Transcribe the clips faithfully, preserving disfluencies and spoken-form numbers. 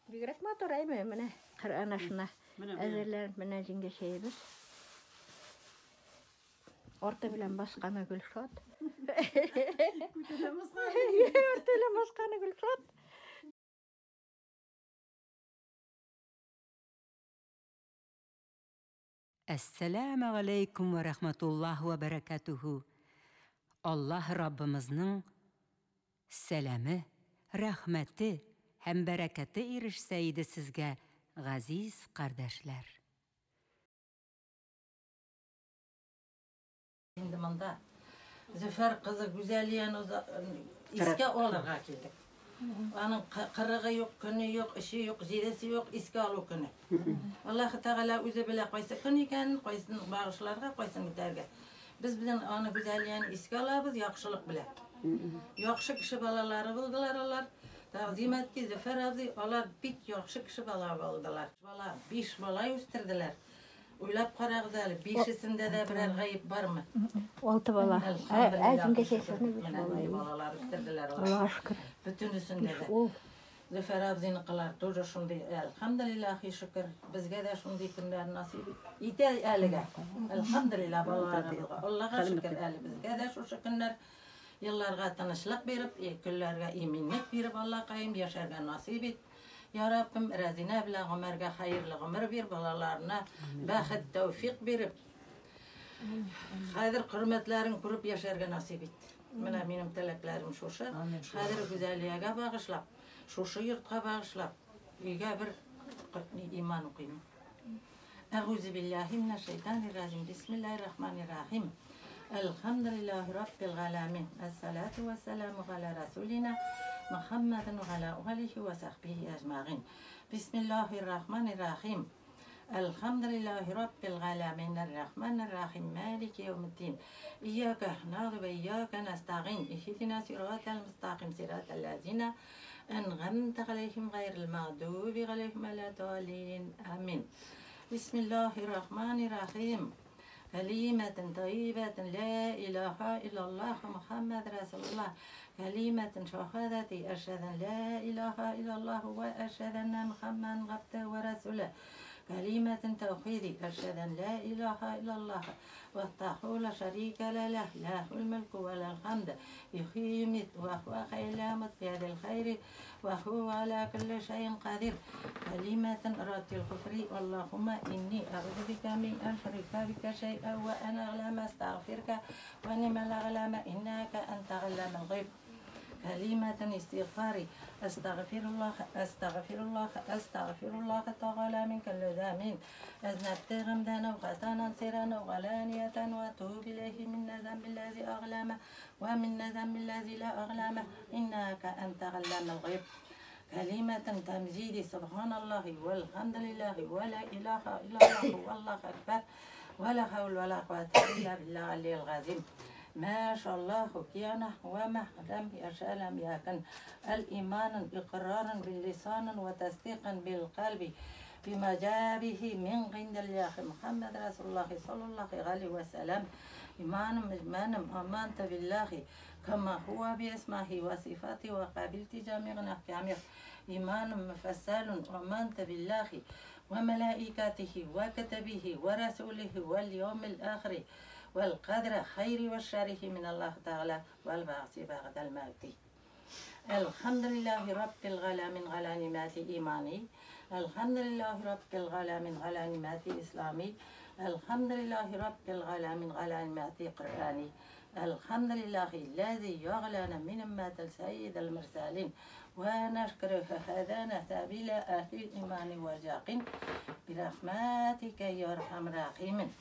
Bigrak motor ayma mene Qur'an aşına әзерләнеп менә җиңгә шәйбез. Орта белән басканы Гөлшат. Орта белән басканы Гөлшат. Assalamu alaikum wa rahmatullahi wa barakatuhu. Allah Rabbimizning salami, rahmati hem bereketi erişseydi sizge gaziz kardeşler. Şimdi manda Züfer kızı güzelliğin iske olurga keldik. Onun kırığı yok, günü yok, işi yok, zidesi yok, iske alı günü. Allah Teala özü bile koysa günü iken, koysun bağışlarga, koysun müterge. Biz bilen onu güzelliğin iske alabız, yakışılık bile. Yakışı kişi balaları buldular onlar. Taqdim etki Züfer abi, onlar bit yakışı kişi bala buldular. Bala, beş bala üstürdüler. Uylap qaraqdalı, beşisinde de birer gayip var mı? Altı bala. Əcingə şəşərini bir bala. Balalar üstürdüler. Allah'a şükür. Bütün üstünde de. Züfer abzini kılar, toca şunday, elhamdülillahi şükür. Bizge de şunday günler nasip. İte elige. Elhamdülillah balalarımızga. Allah'a şükür eli. Bizge de şu şükürler. Yıllarga tanışlık berip, küllerge iminlik berip Allah kayım yaşarga nasip et. Ya Rabbim razine bile ömerge hayırlı ömür bir balalarına baxet tevfik berip. Hayır hürmetlerin kurup yaşarga nasip et. Mena benim tileklerim şuşu. Hayır güzelliğe bağışlap, şuşu yurtga bağışlap, uyga bir iman okuyayım. Euzu billahi mineşşeytanirracim. Bismillahirrahmanirrahim. Elhamdülillahi Rabbil alemin. Esselatu vesselamu ala Resulina Muhammedin ve ala alihi ve sahbihi ecma'in. Bismillahirrahmanirrahim. Elhamdülillahi Rabbil alemin. Errahmanirrahim. Maliki yevmiddin. İyyâke nâdu ve iyyâke nesta'in. İhdina siratal mustaqim siratal lezina en'amte aleyhim gayril mağdubi aleyhim veladâlin. Amin. Bismillahirrahmanirrahim. كلمة طيبة لا إله إلا الله محمد رسول الله كلمة شهادة أشهد أن لا إله إلا الله وأشهد أن محمدا عبده ورسوله كلمة توحيد أشهد أن لا إله إلا الله وحده لا شريك له له الملك وله الحمد يحيي ويميت وهو خير بيد الخير وهو على كل شيء قدير كلمة رد الكفر اللهم إني أعوذ بك من أن أشرك بك شيئا وأنا أعلم أستغفرك وأني لا أعلم إنك أنت علام الغيب كلمة استغفاري أستغفر الله أستغفر الله أستغفر الله تعالى من كل ذنب أذنبت غمدا وخطأ سرا وغلانية وأتوب إليه من الذنب الذي أغلمه ومن الذنب الذي لا أغلمه إنك أنت علام الغيب كلمة تمجيد سبحان الله والحمد لله ولا إله إلا الله والله أكبر ولا حول ولا قوة إلا بالله العلي العظيم ما شاء الله كان وما لم يشاء لم يكن الإيمان إقرارا باللسان وتصديقا بالقلب بما جاء به من عند الله محمد رسول الله صلى الله عليه وسلم إيمان مجمانا آمنت بالله كما هو باسمه وصفاته وقبلت جميع أحكامه إيمان مفصل آمنت بالله وملائكته وكتبه ورسوله واليوم الآخر والقدر خير والشره من الله تعالى والبعث بعد الموت الحمد لله رب العالمين على نعمات إيماني الحمد لله رب العالمين على نعمات إسلامي الحمد لله رب العالمين على نعمات قرآني الحمد لله الذي يعلن من أمة السيد المرسلين ونشكره هدانا سبيل أهل الإيمان واليقين برحمتك يا أرحم الراحمين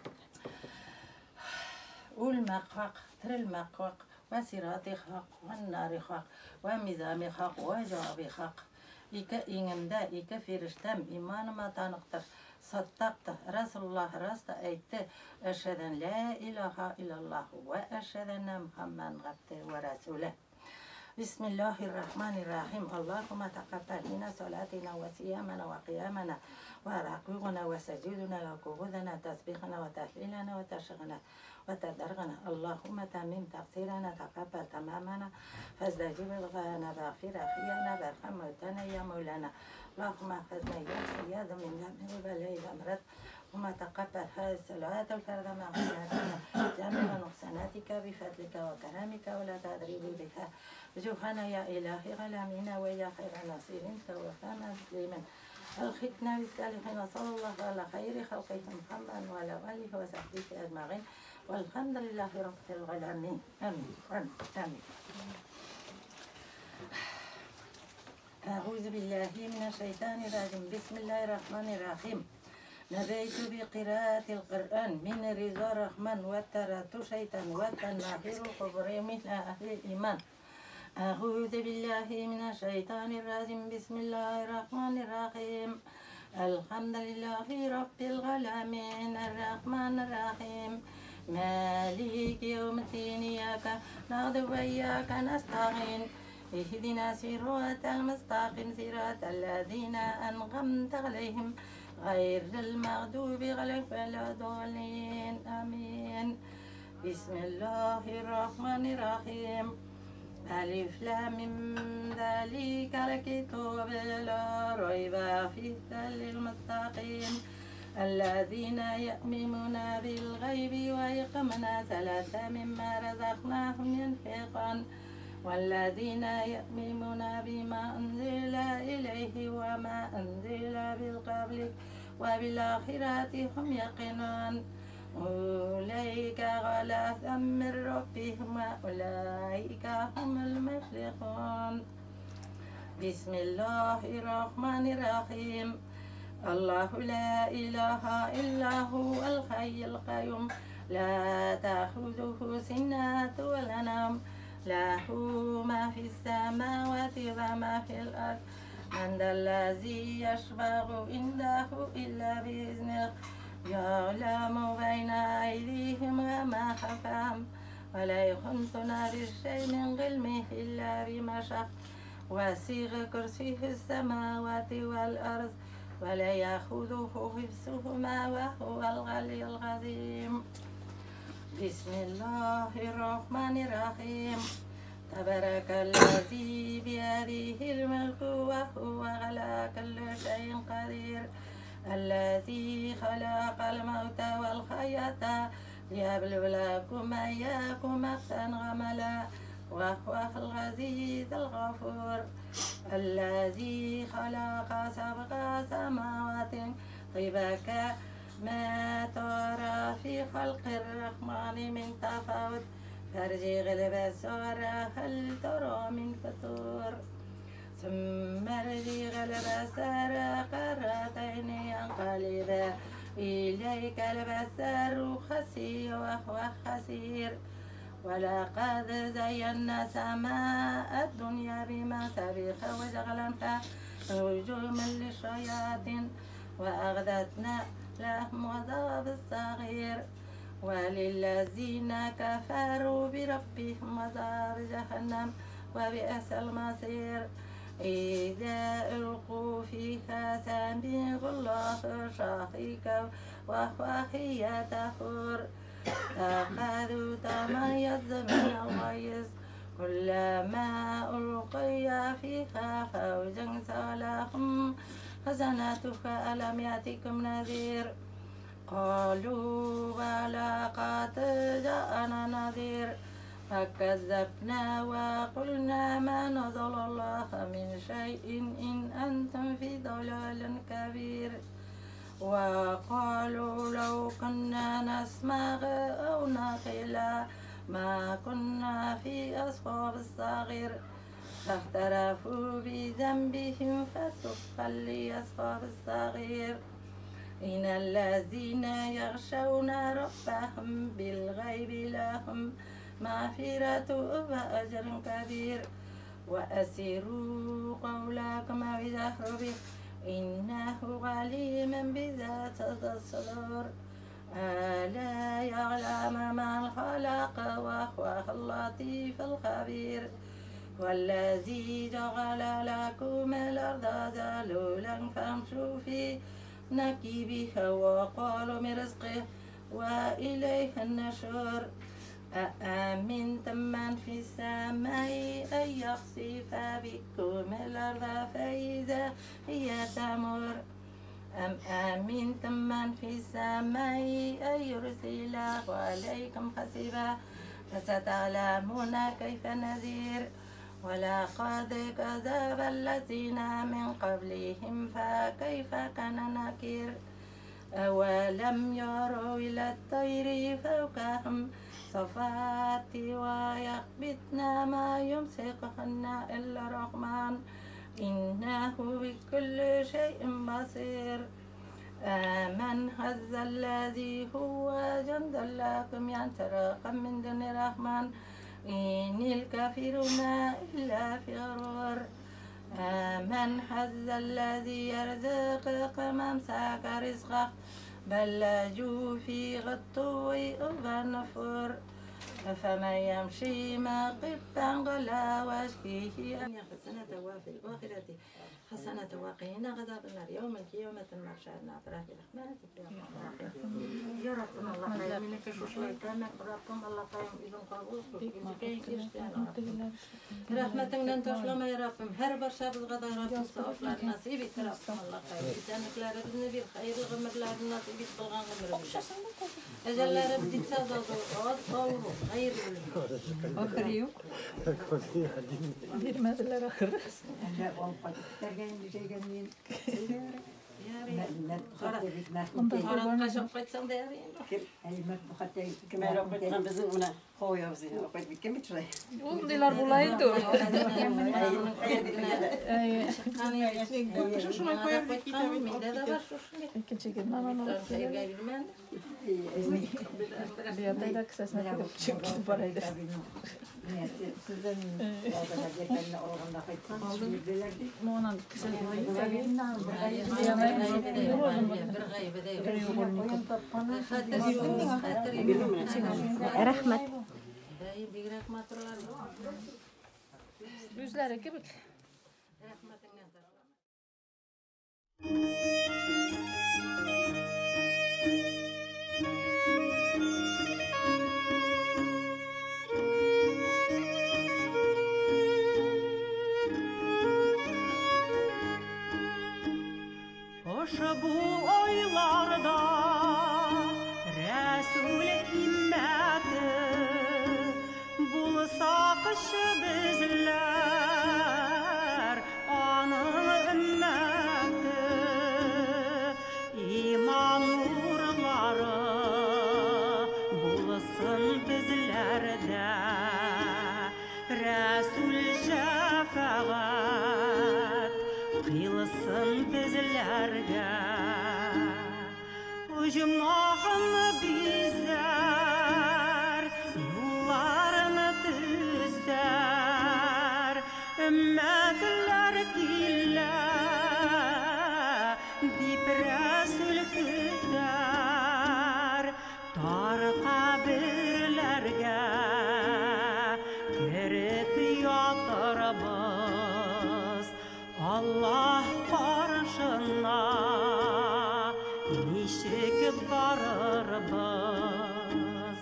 والمقاق تر المقاق وسرات حق والنار حق وميزان حق وجواب حق إيكا إنمدا إيكا فرشتم إيمان ما تنقطر صدقت رسول الله رست أيت أشهد أن لا إله إلا الله وأشهد أن محمدا عبده ورسوله بسم الله الرحمن الرحيم. اللهم تقبل منا صلاتنا وصيامنا وقيامنا وركوعنا وسجودنا وقعودنا تسبيحنا وتهليلنا وتشغنا وتدرغنا. اللهم تمم تقصيرنا تقبل تمامنا فاستجب لنا واغفر خيانا وارحم موتانا يا مولانا. اللهم احفظنا يا سياد من جميع البلاء والامراض. اللهم تقبل هذه الصلوات الفرد مع جميع نقصاناتك بفضلك وكرمك ولا تدري بها وجوهنا يا إلهي غلامنا ويا خير نصير توفانا مسلما. الختنا بالصالحين وصلى الله على خير خلقه محمد وعلى آله وصحبه أجمعين والحمد لله رب العالمين. آمين آمين. أعوذ بالله من الشيطان الرجيم. بسم الله الرحمن الرحيم. نبيت بقراءة القرآن من رضا الرحمن وترات شيطان وتناهر الكبر من أهل الإيمان. أعوذ بالله من الشيطان الرجيم. بسم الله الرحمن الرحيم. الحمد لله رب العالمين الرحمن الرحيم مالك يوم الدين إياك نعبد وإياك نستعين اهدنا صراط المستقيم صراط الذين أنعمت عليهم غير المغضوب عليهم ولا الضالين. آمين. بسم الله الرحمن الرحيم. ألف لام ذلك الكتاب لا ريب فيه للمتقين الذين يؤمنون بالغيب ويقيمون الصلاة مما رزقناهم ينفقون والذين يؤمنون بما أنزل إليه وما أنزل من قبلك وبالآخرة هم يقينون أولئك على هدى من ربهم وأولئك هم المفلحون. بسم الله الرحمن الرحيم. الله لا إله إلا هو الحي القيوم لا تأخذه سنة ولا نوم له ما في السماوات وما في الأرض من ذا الذي يشفع عنده إلا بإذنه يعلم بين أيديهم وما خلفهم ولا يحيطون بشيء من علمه إلا بما شاء وسع كرسيه السماوات والأرض ولا يأخذه حفظهما وهو العلي العظيم. بسم الله الرحمن الرحيم. تبارك الذي بيده الملك وهو على كل شيء قدير الذي خلق الموت والحياة ليبلوكم أيكم أحسن عملا وهو العزيز الغفور الذي خلق سبع سماوات طباقا ما ترى في خلق الرحمن من تفاوت فارجع البصر هل ترى من فطور ثم ارجع البصر كرتين ينقلب إليك البصر خسي وهو خسير ولقد زينا سماء الدنيا بمصابيح وجعلناها رجوما للشياطين وأعددنا لهم عذاب الصغير وللذين كفروا بربهم عذاب جهنم وبئس المصير. إذا ألقوا فيها سمعوا الله شهيقا وهو هي تفور تأخذوا تميز من الغيظ كلما ألقي فيها فوج سألهم خزنتها ألم يأتكم نذير قالوا بلى قد جاءنا نذير فكذبنا وقلنا ما نزل الله من شيء إن أنتم في ضلال كبير وقالوا لو كنا نسمع أو نعقل ما كنا في أصحاب الصغير فاعترفوا بذنبهم فسحقا لأصحاب الصغير. إن الذين يخشون ربهم بالغيب لهم مغفرة وأجر كبير وأسروا قولكم بجهر به إنه عليم بذات الصدور ألا يعلم من خلق وهو اللطيف الخبير. والذي جعل لكم الأرض ذلولا فامشوا في نكبها وقالوا من رزقه وإليه النشور أأمنتم من في السماء أن يخسف بكم الأرض فإذا هي تمر أم أمنتم من في السماء أن يرسل عليكم حسيبا فستعلمون كيف نذير ولقد كذب الذين من قبلهم فكيف كان نكير أولم يروا إلى الطير فوقهم صفات ويقبضن ما يمسكهن إلا الرحمن إنه بكل شيء بصير آمن هذا الذي هو جند لكم ينترق من دون الرحمن إن الكافرون إلا في غرور آمن هذا الذي يرزقك ممسك رزقه بل لجوا في غطو وبنفور أفمن يمشي مقبا على وجهه أن حسنة وفي الآخرة حسنة وقنا عذاب النار يوم القيامة نحشرنا فرح الرحمن يا ربنا الله خير منك شوشي كما ربكم الله خير إذن قابوس رحمتنا أنت أفلما يا رب هر برشا بالغدا يا رب استغفر نصيبك ربكم الله خير إذنك لا رب النبي الخير غمر لا رب نصيبك بلغان غمر أجل لا رب تتصادق وطوره غير أخريو دير ما دلر آخر لا والله ترجعين بشيء جميل يا لا ريت لا خاطر ناس خرج قشقت صندارين أي ما بخاطر كما لو قلت نبزونا خويا وزين وقت بكم تشري ودي الأربعين دول شو شو ما كوي بكتاب من ده ده شو شو كنت جد ما ما خير جاي بالمان بيا بدك أساس ما كده شو كبر هيدا ما أنا كسر يا ما رحمة yüzlere gibi Oşa bu oylarda Resul himmeti bulsak şu bizler anın ümmeti iman nurları bulsun bizlerde Resul şefaat kılsın bizlerge Ucumağını bizler yollarını düzler Ümmetler gille dip Resul küter Dar kabirlerge girip yatırabız Allah karşına nişik barırbız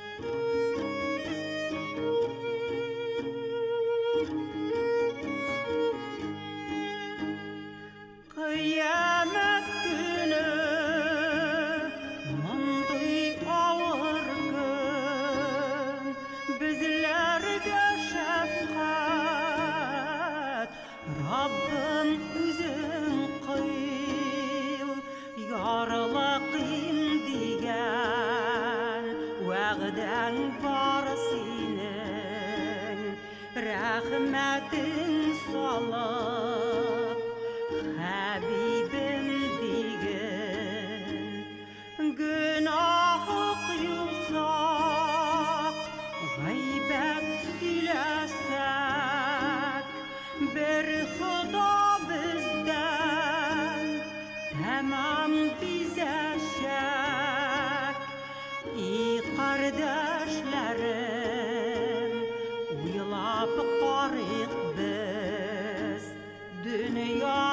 Kıyamet günü mındıy ağır gün bizlerge şefkat Rabbim üzün kıyıl yarlaqim digen Vağden var senin rahmetin salıp Habibim digen Günahı kıyılsak Gaybet silesek Bir Xuda bizden Tamam bize şek İyi kardeşlerim Uylap qarıq biz dünya